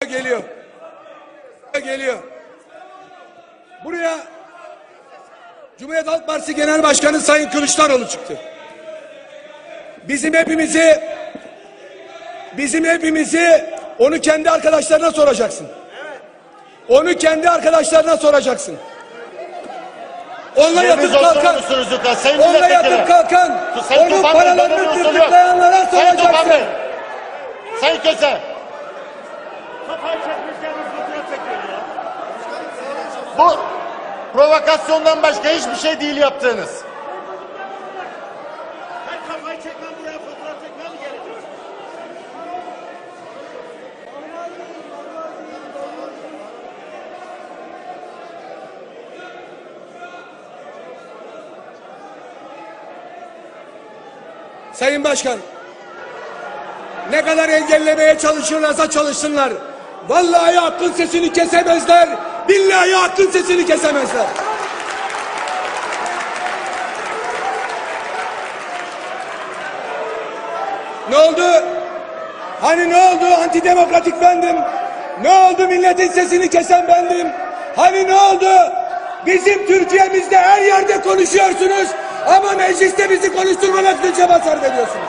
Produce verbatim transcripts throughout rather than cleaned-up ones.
geliyor. Geliyor. Buraya Cumhuriyet Halk Partisi Genel Başkanı Sayın Kılıçdaroğlu çıktı. Bizim hepimizi bizim hepimizi onu kendi arkadaşlarına soracaksın. Onu kendi arkadaşlarına soracaksın. Onunla yatıp kalkan, onunla yatıp kalkan, onun paralarını tırtıklayanlara soracaksın. Sayın Köse. Bu provokasyondan başka hiçbir şey değil yaptığınız. Sayın Başkan, ne kadar engellemeye çalışırlarsa çalışsınlar. Vallahi hakkın sesini kesemezler. Billahi hakkın sesini kesemezler. Ne oldu? Hani ne oldu? Antidemokratik bendim. Ne oldu? Milletin sesini kesen bendim. Hani ne oldu? Bizim Türkiye'mizde her yerde konuşuyorsunuz ama mecliste bizi konuşturmamak için çaba sarf ediyorsunuz.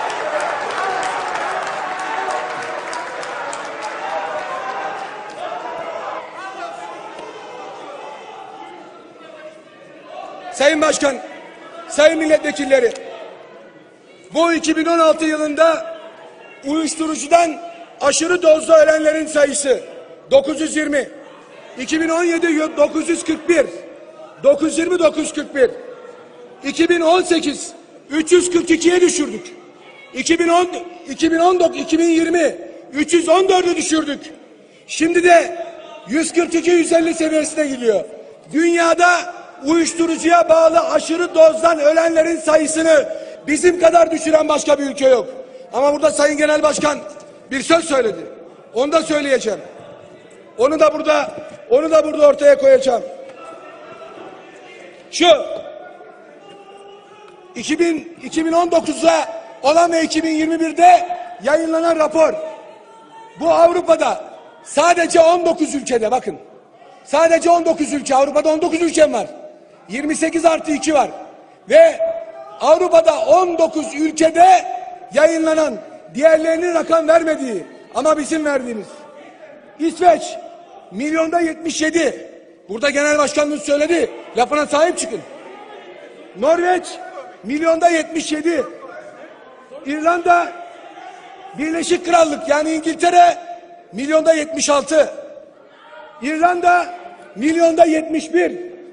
Sayın Başkan, sayın milletvekilleri, bu iki bin on altı yılında uyuşturucudan aşırı dozda ölenlerin sayısı dokuz yüz yirmi, iki bin on yedi dokuz yüz kırk bir, dokuz yüz yirmi dokuz yüz kırk bir, iki bin on sekiz üç yüz kırk ikiye düşürdük. iki bin on iki bin on dokuz iki bin yirmi üç yüz on dörde düşürdük. Şimdi de yüz kırk iki yüz elli seviyesine gidiyor. Dünyada uyuşturucuya bağlı aşırı dozdan ölenlerin sayısını bizim kadar düşüren başka bir ülke yok. Ama burada Sayın Genel Başkan bir söz söyledi. Onu da söyleyeceğim. Onu da burada onu da burada ortaya koyacağım. Şu iki bin iki bin on dokuzda olan ve iki bin yirmi birde yayınlanan rapor. Bu Avrupa'da sadece on dokuz ülkede, bakın. Sadece on dokuz ülke, Avrupa'da on dokuz ülkem var. yirmi sekiz artı iki var. Ve Avrupa'da on dokuz ülkede yayınlanan, diğerlerinin rakam vermediği ama bizim verdiğimiz. İsveç milyonda yetmiş yedi. Burada Genel Başkanımız söyledi. Lafına sahip çıkın. Norveç milyonda yetmiş yedi. İrlanda, Birleşik Krallık yani İngiltere milyonda yetmiş altı. İrlanda milyonda yetmiş bir.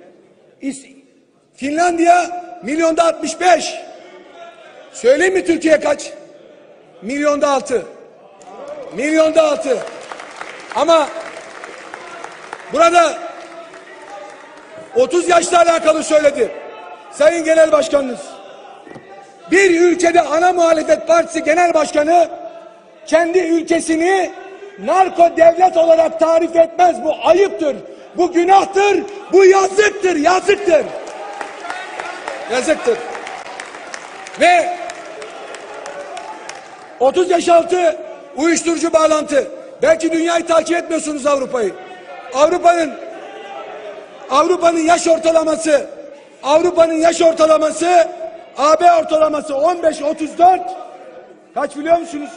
Finlandiya milyonda altmış beş. Söyleyeyim mi Türkiye kaç? Milyonda altı. Milyonda altı. Ama burada otuz yaşla alakalı söyledi Sayın Genel Başkanınız. Bir ülkede ana muhalefet partisi genel başkanı kendi ülkesini narko devlet olarak tarif etmez. Bu ayıptır. Bu günahtır. Bu yazıktır. Yazıktır. Yazıktır. Ve otuz yaş altı uyuşturucu bağlantı. Belki dünyayı takip etmiyorsunuz, Avrupa'yı. Avrupa'nın Avrupa'nın yaş ortalaması Avrupa'nın yaş ortalaması A B ortalaması on beş otuz dört. Kaç biliyor musunuz?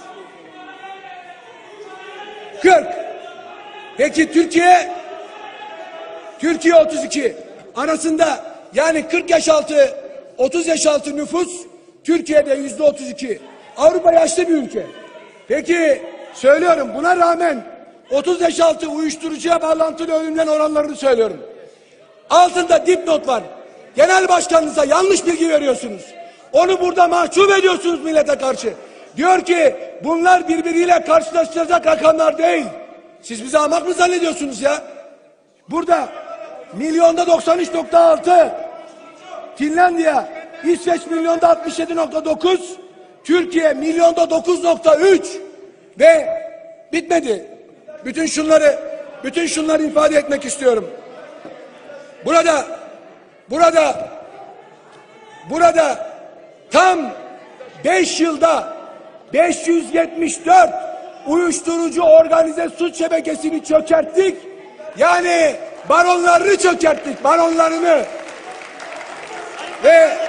kırk. Peki Türkiye Türkiye otuz iki. Arasında yani kırk yaş altı otuz yaş altı nüfus Türkiye'de yüzde otuz iki. Avrupa yaşlı bir ülke. Peki söylüyorum, buna rağmen otuz yaş altı uyuşturucuya bağlantılı ölümden oranlarını söylüyorum. Altında dipnot var. Genel başkanınıza yanlış bilgi veriyorsunuz. Onu burada mahcup ediyorsunuz millete karşı. Diyor ki bunlar birbiriyle karşılaştıracak rakamlar değil. Siz bizi ahmak mı zannediyorsunuz ya? Burada milyonda doksan üç nokta altı. Finlandiya, İsveç milyonda altmış yedi nokta dokuz. Türkiye milyonda dokuz nokta üç. Ve bitmedi. Bütün şunları bütün şunları ifade etmek istiyorum. Burada burada burada tam beş yılda beş yüz yetmiş dört uyuşturucu organize suç şebekesini çökerttik. Yani baronlarını çökerttik, baronlarını. Ve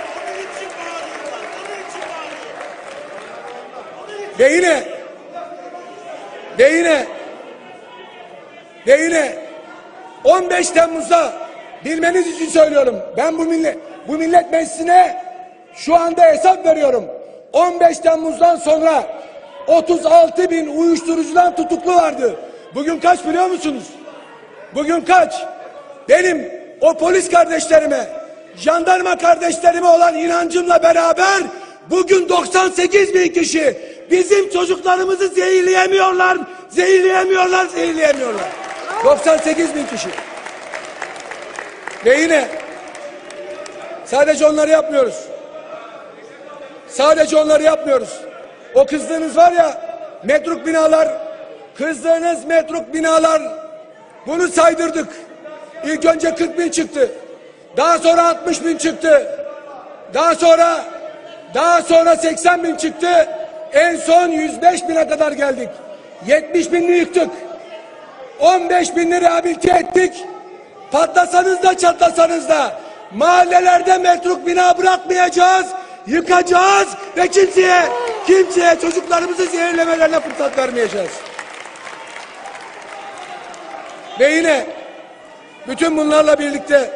ve yine ve yine ve yine on beş Temmuz'da bilmeniz için söylüyorum. Ben bu millet bu millet meclisine şu anda hesap veriyorum. on beş Temmuz'dan sonra otuz altı bin uyuşturucudan tutuklu vardı. Bugün kaç biliyor musunuz? Bugün kaç? Benim o polis kardeşlerime, jandarma kardeşlerime olan inancımla beraber bugün doksan sekiz bin kişi bizim çocuklarımızı zehirleyemiyorlar, zehirleyemiyorlar, zehirleyemiyorlar. doksan sekiz bin kişi. Ve yine sadece onları yapmıyoruz. Sadece onları yapmıyoruz. O kızdığınız var ya metruk binalar, kızdığınız metruk binalar, bunu saydırdık. İlk önce kırk bin çıktı. Daha sonra altmış bin çıktı. Daha sonra daha sonra seksen bin çıktı. En son yüz beş bine kadar geldik. yetmiş binini yıktık. on beş binini rehabilite ettik. Patlasanız da çatlasanız da mahallelerde metruk bina bırakmayacağız. Yıkacağız ve kimseye kimseye çocuklarımızı zehirlemelerine fırsat vermeyeceğiz. Ve yine bütün bunlarla birlikte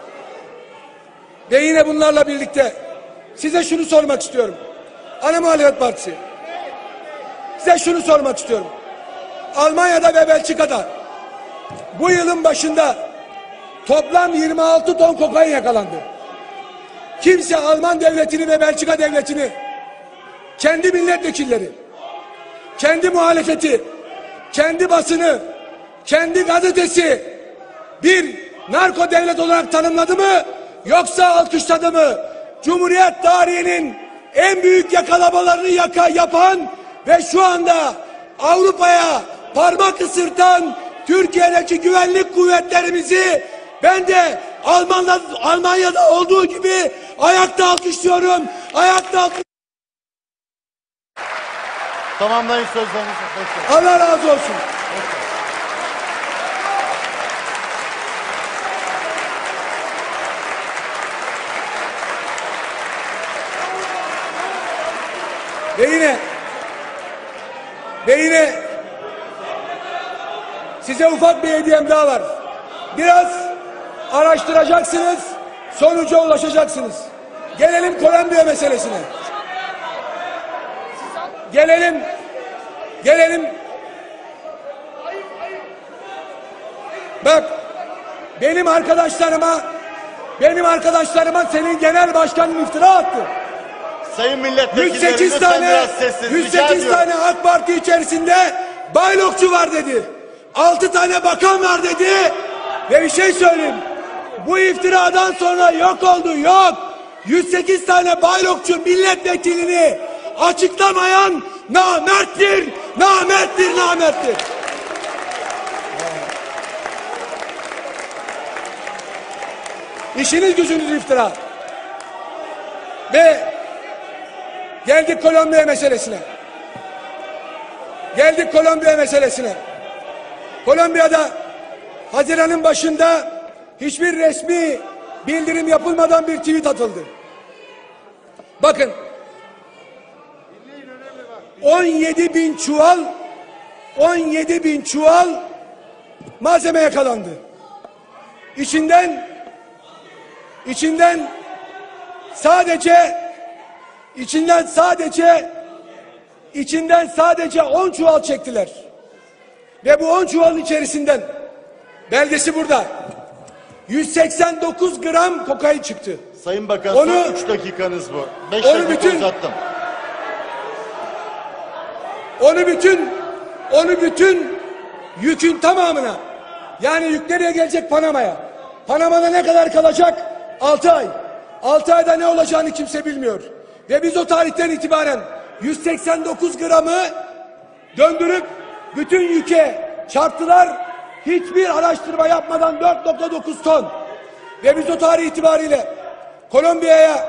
ve yine bunlarla birlikte size şunu sormak istiyorum. Ana Muhalefet Partisi. Size şunu sormak istiyorum. Almanya'da ve Belçika'da bu yılın başında toplam yirmi altı ton kokain yakalandı. Kimse Alman devletini ve Belçika devletini, kendi milletvekilleri, kendi muhalefeti, kendi basını, kendi gazetesi bir narko devlet olarak tanımladı mı yoksa alkışladı mı? Cumhuriyet tarihinin en büyük yakalamalarını yaka, yapan ve şu anda Avrupa'ya parmak ısırtan Türkiye'deki güvenlik kuvvetlerimizi ben de Almanlar, Almanya'da olduğu gibi ayakta alkışlıyorum. Ayakta alkışlıyorum. Tamamlayın sözlerinizi. Allah razı olsun. Ve yine ve yine size ufak bir hediyem daha var. Biraz araştıracaksınız, sonuca ulaşacaksınız. Gelelim Kolombiya meselesine. Gelelim, gelelim. Bak, benim arkadaşlarıma, benim arkadaşlarıma senin genel başkanın iftira attı. Sayın milletvekilleri yüz sekiz lütfen tane, biraz sessiz, yüz rica sekiz ediyorum. tane AK Parti içerisinde baylokçu var dedi. altı tane bakan var dedi. Ve bir şey söyleyeyim. Bu iftiradan sonra yok oldu, yok. yüz sekiz tane baylokçu milletvekilini açıklamayan namerttir, namerttir, namerttir. İşiniz gücünüz iftira. Ve geldik Kolombiya meselesine. Geldik Kolombiya meselesine. Kolombiya'da Haziran'ın başında hiçbir resmi bildirim yapılmadan bir tweet atıldı. Bakın. on yedi bin çuval on yedi bin çuval malzeme yakalandı. İçinden içinden sadece içinden sadece içinden sadece on çuval çektiler. Ve bu on çuvalın içerisinden belgesi burada. yüz seksen dokuz gram kokain çıktı. Sayın Bakan Onu- son üç dakikanız bu. beş onu dakika bütün- uzattım. Onu bütün onu bütün yükün tamamına, yani yük nereye gelecek? Panama'ya. Panama'da ne kadar kalacak? altı ay. altı ayda ne olacağını kimse bilmiyor. Ve biz o tarihten itibaren yüz seksen dokuz gramı döndürüp bütün yüke çarptılar. Hiçbir araştırma yapmadan dört nokta dokuz ton. Ve biz o tarih itibariyle Kolombiya'ya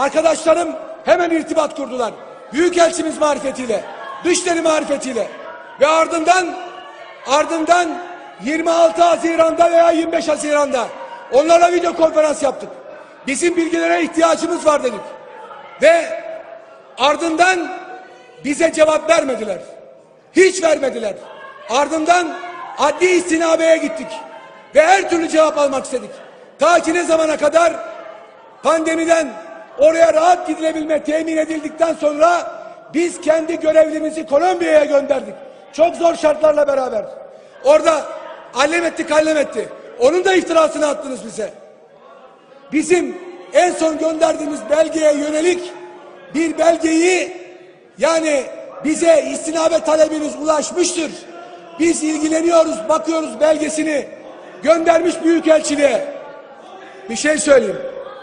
arkadaşlarım hemen irtibat kurdular. Büyükelçimiz marifetiyle, dışişleri marifetiyle. Ve ardından ardından yirmi altı Haziran'da veya yirmi beş Haziran'da onlarla video konferans yaptık. Bizim bilgilere ihtiyacımız var dedik. Ve ardından bize cevap vermediler. Hiç vermediler. Ardından adli istinabeye gittik. Ve her türlü cevap almak istedik. Ta ki ne zamana kadar pandemiden oraya rahat gidilebilme temin edildikten sonra biz kendi görevlimizi Kolombiya'ya gönderdik. Çok zor şartlarla beraber. Orada allem etti kallem etti. Onun da iftirasını attınız bize. Bizim en son gönderdiğimiz belgeye yönelik bir belgeyi, yani bize istinabe talebiniz ulaşmıştır, biz ilgileniyoruz, bakıyoruz belgesini göndermiş büyükelçiliğe. Bir şey söyleyeyim.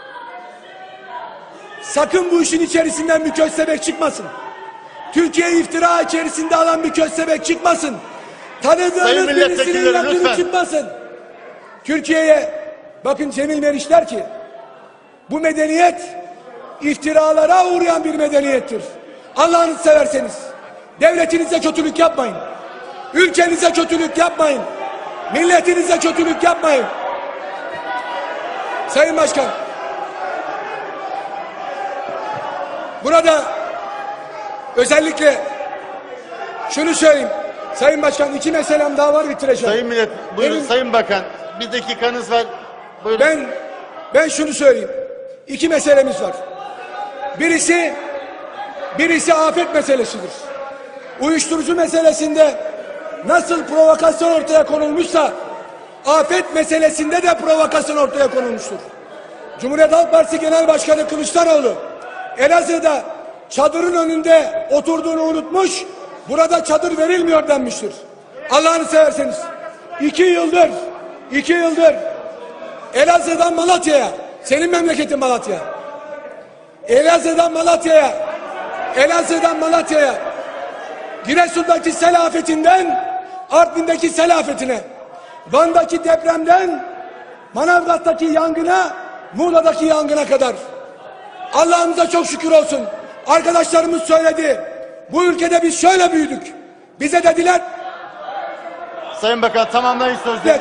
Sakın bu işin içerisinden bir köstebek çıkmasın. Türkiye iftira içerisinde alan bir köstebek çıkmasın. Tanıdığınız birisinin yaptığını çıkmasın. Türkiye'ye bakın, Cemil Meriç der ki bu medeniyet iftiralara uğrayan bir medeniyettir. Allah'ını severseniz devletinize kötülük yapmayın. Ülkenize kötülük yapmayın. Milletinize kötülük yapmayın. Sayın Başkan, burada özellikle şunu söyleyeyim. Sayın Başkan, iki meselem daha var, bitireceğim. Sayın Millet, buyurun. Benim, Sayın Bakan, bir dakikanız var. Buyurun. Ben, ben şunu söyleyeyim. İki meselemiz var. Birisi, birisi afet meselesidir. Uyuşturucu meselesinde nasıl provokasyon ortaya konulmuşsa afet meselesinde de provokasyon ortaya konulmuştur. Cumhuriyet Halk Partisi Genel Başkanı Kılıçdaroğlu Elazığ'da çadırın önünde oturduğunu unutmuş, burada çadır verilmiyor denmiştir. Allah'ını severseniz iki yıldır iki yıldır Elazığ'dan Malatya'ya, senin memleketin Malatya, Elazığ'dan Malatya'ya Elazığ'dan Malatya'ya, Giresun'daki sel afetinden Artvin'deki sel afetine, Van'daki depremden Manavgat'taki yangına, Muğla'daki yangına kadar Allah'ımıza çok şükür olsun. Arkadaşlarımız söyledi. Bu ülkede biz şöyle büyüdük. Bize dediler. Sayın Bakan, tamamlayın sözleri. Evet.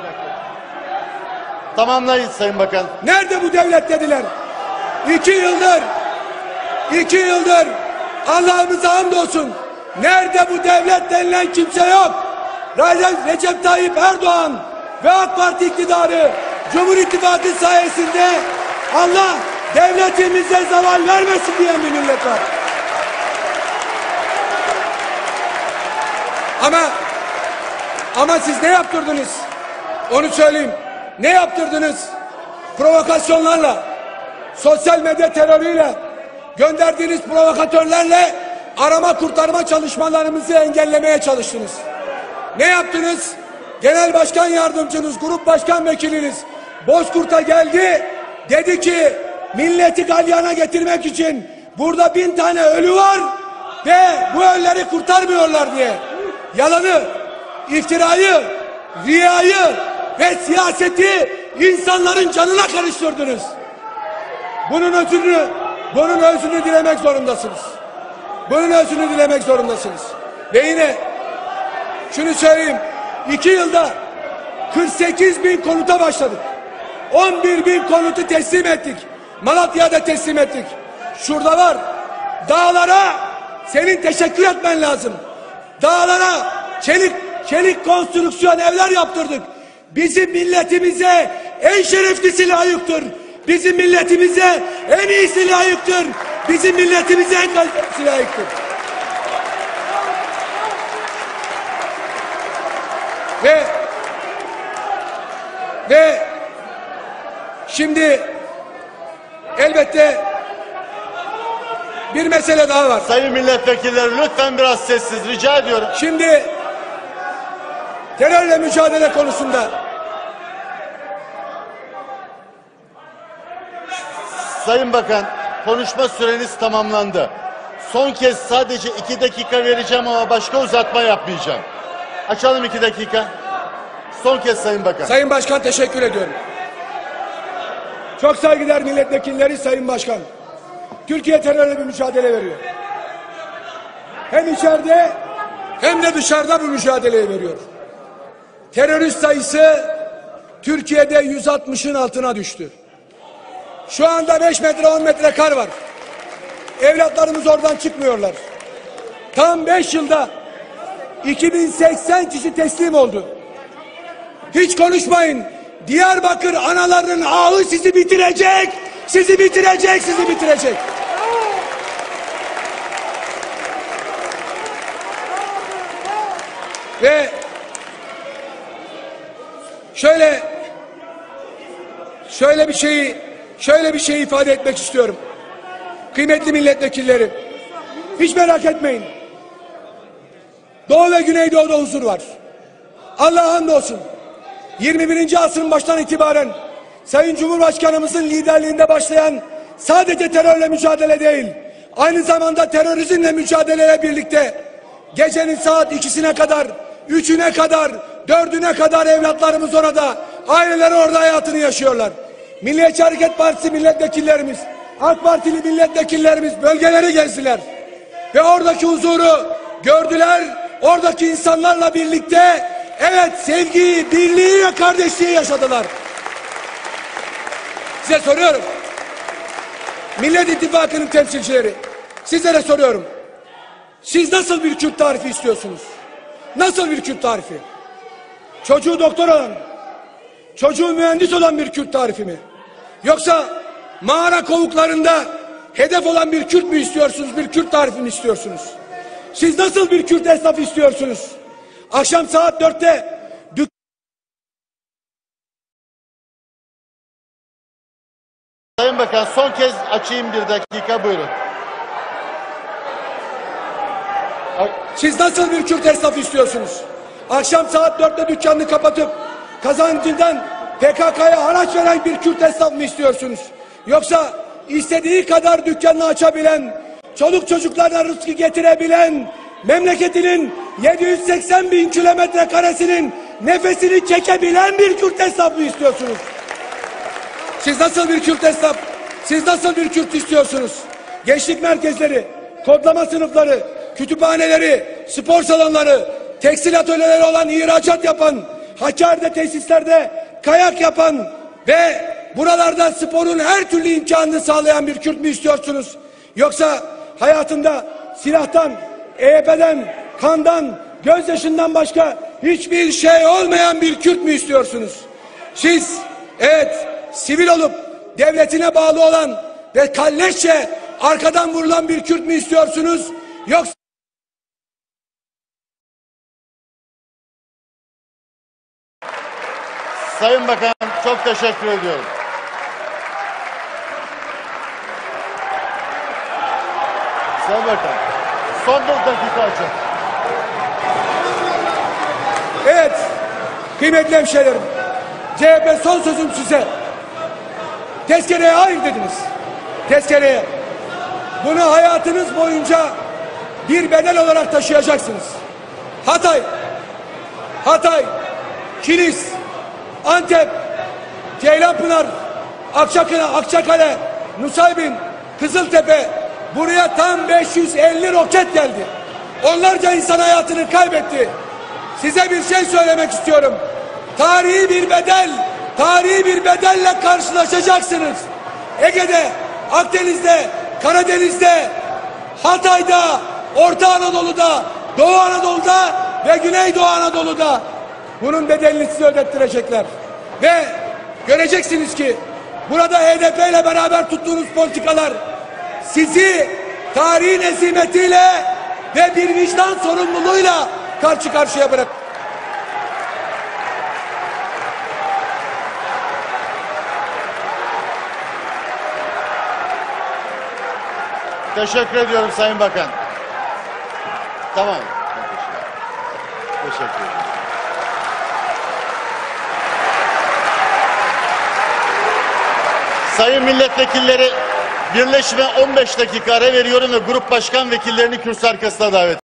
Tamamlayın Sayın Bakan. Nerede bu devlet dediler. İki yıldır, iki yıldır Allah'ımıza hamdolsun. Nerede bu devlet denilen kimse yok. Recep Tayyip Erdoğan ve AK Parti iktidarı, Cumhur İttifakı sayesinde Allah devletimize zaval vermesin diyen bir millet var. Ama ama siz ne yaptırdınız? Onu söyleyeyim. Ne yaptırdınız? Provokasyonlarla, sosyal medya terörüyle, gönderdiğiniz provokatörlerle arama kurtarma çalışmalarımızı engellemeye çalıştınız. Ne yaptınız? Genel Başkan Yardımcınız, Grup Başkan Vekiliniz Bozkurt'a geldi. Dedi ki milleti galyana getirmek için burada bin tane ölü var ve bu ölüleri kurtarmıyorlar diye. Yalanı, iftirayı, riyayı ve siyaseti insanların canına karıştırdınız. Bunun özünü, bunun özünü dilemek zorundasınız. Bunun özünü dilemek zorundasınız. Ve yine şunu söyleyeyim. iki yılda kırk sekiz bin konuta başladık. on bir bin konutu teslim ettik. Malatya'da teslim ettik. Şurada var. Dağlara senin teşekkür etmen lazım. Dağlara çelik çelik konstrüksiyon evler yaptırdık. Bizim milletimize en şereflisi layıktır. Bizim milletimize en iyisi layıktır. Bizim milletimize en kalitesi layıktır. Ve ve şimdi elbette bir mesele daha var. Sayın milletvekilleri, lütfen biraz sessiz, rica ediyorum. Şimdi terörle mücadele konusunda Sayın Bakan, konuşma süreniz tamamlandı. Son kez sadece iki dakika vereceğim ama başka uzatma yapmayacağım. Açalım iki dakika. Son kez Sayın Bakan. Sayın Başkan, teşekkür ediyorum. Çok saygıdeğer milletvekilleri, Sayın Başkan. Türkiye terörle bir mücadele veriyor. Hem içeride hem de dışarıda bu mücadeleyi veriyor. Terörist sayısı Türkiye'de yüz altmışın altına düştü. Şu anda beş metre on metre kar var. Evlatlarımız oradan çıkmıyorlar. Tam beş yılda iki bin seksen kişi teslim oldu. Hiç konuşmayın. Diyarbakır anaların ağı sizi bitirecek. Sizi bitirecek, sizi bitirecek. Ve şöyle şöyle bir şeyi şöyle bir şey ifade etmek istiyorum. Kıymetli milletvekilleri, hiç merak etmeyin. Doğu ve Güneydoğu'da huzur var. Allah'a hamdolsun. yirmi birinci asrın baştan itibaren Sayın Cumhurbaşkanımızın liderliğinde başlayan sadece terörle mücadele değil, aynı zamanda terörizmle mücadeleye birlikte gecenin saat ikisine kadar, üçüne kadar, dördüne kadar evlatlarımız orada, aileleri orada hayatını yaşıyorlar. Milliyetçi Hareket Partisi milletvekillerimiz, AK Partili milletvekillerimiz bölgeleri gezdiler ve oradaki huzuru gördüler. Oradaki insanlarla birlikte evet sevgiyi, birliği ve kardeşliği yaşadılar. Size soruyorum. Millet İttifakı'nın temsilcileri, sizlere soruyorum. Siz nasıl bir Kürt tarifi istiyorsunuz? Nasıl bir Kürt tarifi? Çocuğu doktor olan, çocuğu mühendis olan bir Kürt tarifi mi? Yoksa mağara kovuklarında hedef olan bir Kürt mü istiyorsunuz? Bir Kürt tarifi mi istiyorsunuz? Siz nasıl bir Kürt esnafı istiyorsunuz? Akşam saat dörtte dük Sayın Bakan, son kez açayım bir dakika, buyurun. Siz nasıl bir Kürt esnafı istiyorsunuz? Akşam saat dörtte dükkanını kapatıp kazancından P K K'ya haraç veren bir Kürt esnaf mı istiyorsunuz? Yoksa istediği kadar dükkanını açabilen, çoluk çocuklarına rızkı getirebilen, memleketinin yedi yüz seksen bin kilometre karesinin nefesini çekebilen bir Kürt esnaf mı istiyorsunuz? Siz nasıl bir Kürt esnaf, siz nasıl bir Kürt istiyorsunuz? Gençlik merkezleri, kodlama sınıfları, kütüphaneleri, spor salonları, tekstil atölyeleri olan ihracat yapan, Hakkari'de tesislerde kayak yapan ve buralarda sporun her türlü imkanını sağlayan bir Kürt mü istiyorsunuz? Yoksa hayatında silahtan, E Y P'den, kandan, gözyaşından başka hiçbir şey olmayan bir Kürt mü istiyorsunuz? Siz evet sivil olup devletine bağlı olan ve kalleşçe arkadan vurulan bir Kürt mü istiyorsunuz? Yoksa Sayın Bakan, çok teşekkür ediyorum. Sayın Bakan, son bir dakika açın. evet kıymetli hemşehrilerim, C H P son sözüm size. Tezkereye hayır dediniz. Tezkereye. Bunu hayatınız boyunca bir bedel olarak taşıyacaksınız. Hatay, Hatay, Kilis, Antep, Ceylanpınar, Akçakale, Akçakale, Nusaybin, Kızıltepe, buraya tam beş yüz elli roket geldi. Onlarca insan hayatını kaybetti. Size bir şey söylemek istiyorum. Tarihi bir bedel, tarihi bir bedelle karşılaşacaksınız. Ege'de, Akdeniz'de, Karadeniz'de, Hatay'da, Orta Anadolu'da, Doğu Anadolu'da ve Güneydoğu Anadolu'da bunun bedelini size ödettirecekler. Ve göreceksiniz ki burada H D P ile beraber tuttuğunuz politikalar sizi tarihin ezimetiyle ve bir vicdan sorumluluğuyla karşı karşıya bırak. Teşekkür ediyorum Sayın Bakan. Tamam. Teşekkür ederim. Sayın milletvekilleri, birleşime on beş dakika ara veriyorum ve grup başkan vekillerini kürsü arkasına davet